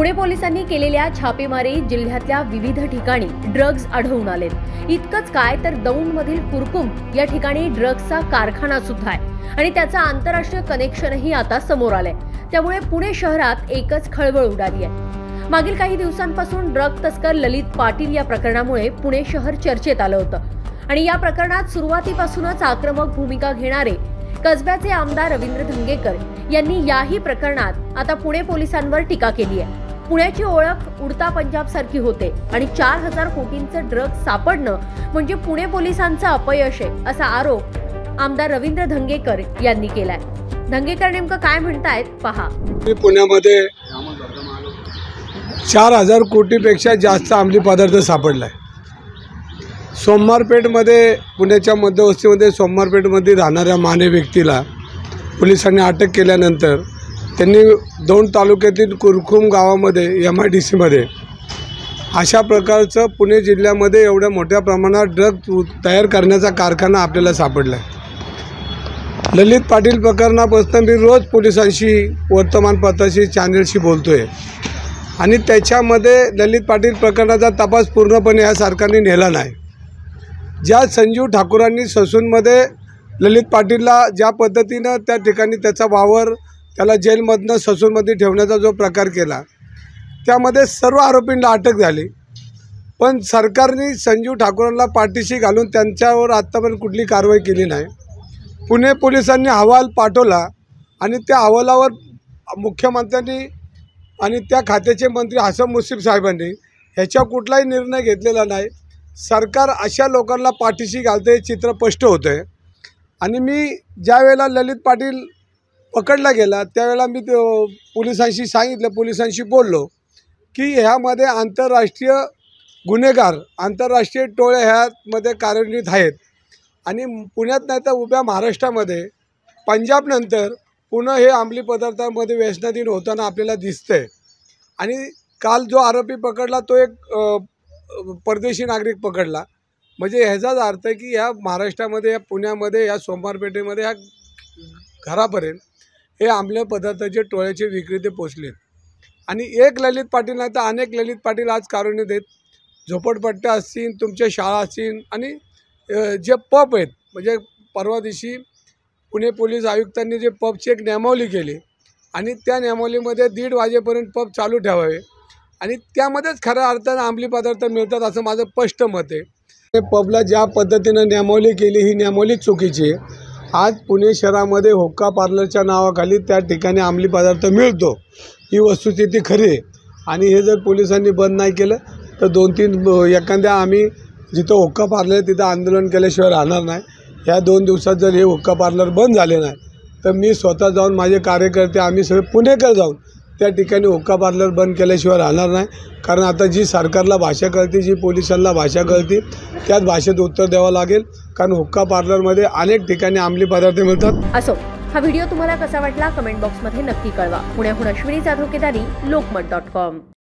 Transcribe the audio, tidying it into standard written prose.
पुणे पोलिसांनी केलेल्या छापेमारीत जिल्ह्यातल्या विविध ठिकाणी ड्रग्ज आढळून आलेत। इतकंच काय तर दौंडमधील कुरकुम या ठिकाणी ड्रग्जचा कारखाना सुद्धा आहे आणि त्याचा आंतरराष्ट्रीय कनेक्शनही आता समोर आलंय। त्यामुळे पुणे शहरात एकच खळबळ उडाली आहे। मागील काही दिवसांपासून ड्रग तस्कर ललित पाटील या प्रकरणामुळे पुणे शहर चर्चेत आलं होतं आणि या प्रकरणात सुरुवातीपासूनच आक्रमक भूमिका घेणारे कसब्याचे आमदार रवींद्र धंगेकर यांनी याही प्रकरणात आता पुणे पोलिसांवर टीका केली आहे। पुण्याची ओळख उडता पंजाब सारखी होते आणि 4000 कोटींचं ड्रग सापडणं म्हणजे पुणे पोलिसांचं अपयश आहे असा आरोप आमदार रवींद्र धंगेकर यांनी केलाय। धंगेकर नेमकं काय म्हणतायत पहा। पुण्यामध्ये 4000 कोटीपेक्षा जास्त अंमली पदार्थ सापडलाय। सोमवारपेठमध्ये पुण्याच्या मध्यवस्तीमध्ये सोमवारपेठमध्ये राहणाऱ्या माने व्यक्तीला पोलिसांनी अटक केल्यानंतर त्यांनी दौंड तालुक्यातील कुरकुम गावामध्ये MIDCमध्ये अशा प्रकारचं पुणे जिल्ह्यामध्ये एवढ्या मोठ्या प्रमाणात ड्रग तयार करण्याचा कारखाना आपल्याला सापडला आहे। ललित पाटील प्रकरणापासून मी रोज पोलिसांशी वर्तमानपत्राशी चॅनलशी बोलतोय आणि त्याच्यामध्ये ललित पाटील प्रकरणाचा तपास पूर्णपणे या सरकारने नेला नाही। ज्या संजीव ठाकूरांनी ससूनमध्ये ललित पाटीलला ज्या पद्धतीनं त्या ठिकाणी त्याचा वावर त्याला जेलमधनं ससूनमध्ये ठेवण्याचा जो प्रकार केला त्यामध्ये सर्व आरोपींना अटक झाली, पण सरकारने संजीव ठाकूरांना पाठीशी घालून त्यांच्यावर आत्तापर्यंत कुठली कारवाई केली नाही। पुणे पोलिसांनी अहवाल पाठवला आणि त्या अहवालावर मुख्यमंत्र्यांनी आणि त्या खात्याचे मंत्री हसन मुश्रीफ साहेबांनी ह्याच्या कुठलाही निर्णय घेतलेला नाही। सरकार अशा लोकांना पाठीशी घालते हे चित्र स्पष्ट होतं आहे। आणि मी ज्या वेळेला ललित पाटील पकडला गेला त्यावेळेला मी पोलिसांशी सांगितलं, पोलिसांशी बोललो की ह्यामध्ये आंतरराष्ट्रीय गुन्हेगार आंतरराष्ट्रीय टोळे ह्यामध्ये कार्यान्वित आहेत आणि पुण्यात नाही तर उभ्या महाराष्ट्रामध्ये पंजाबनंतर पुन्हा हे अंमली पदार्थांमध्ये व्यसनाधीन होताना आपल्याला दिसतंय। आणि काल जो आरोपी पकडला तो एक परदेशी नागरिक पकडला, म्हणजे ह्याचाच अर्थ आहे की ह्या महाराष्ट्रामध्ये या पुण्यामध्ये या सोमवारपेठेमध्ये ह्या घरापर्यंत हे अंमली पदार्थाचे टोळ्याचे विक्रेते पोचलेत। आणि एक ललित पाटील नाही तर अनेक ललित पाटील आज कार्यान्वित आहेत। झोपडपट्ट्या असतील, तुमच्या शाळा असतील आणि जे पब आहेत, म्हणजे परवा दिवशी पुणे पोलीस आयुक्तांनी जे पबची एक नियमावली केली आणि त्या नियमावलीमध्ये 1:30 वाजेपर्यंत पब चालू ठेवावे आणि त्यामध्येच खऱ्या अर्थानं अंमली पदार्थ मिळतात असं माझं स्पष्ट मत आहे। पबला ज्या पद्धतीनं नियमावली केली ही नियमावली चुकीची आहे। आज पुणे शहरामध्ये हुक्का पार्लरच्या नावाखाली त्या ठिकाणी अंमली पदार्थ मिळतो, ही वस्तुस्थिती खरी आहे। आणि हे जर पोलिसांनी बंद नाही केलं तर 2-3 एखाद्या आम्ही जिथं हुक्का पार्लर आहे तिथं आंदोलन केल्याशिवाय राहणार नाही। ह्या 2 दिवसात जर हे हुक्का पार्लर बंद झाले नाही तर मी स्वतः जाऊन माझे कार्यकर्ते आम्ही सगळे पुणेकर जाऊन त्या ठिकाणी हुक्का पार्लर बंद केल्याशिवाय राहणार नाही। कारण आता जी सरकारला भाषा कळते, जी पोलिसांना भाषा कळते त्याच भाषेत उत्तर द्यावं लागेल, कारण हुक्का पार्लरमध्ये अनेक ठिकाणी अंमली पदार्थ मिळतात। असो, हा व्हिडिओ तुम्हाला कसा वाटला कमेंट बॉक्समध्ये नक्की कळवा। पुण्याहून अश्विनी जाधव केदारी, लोकमत.com।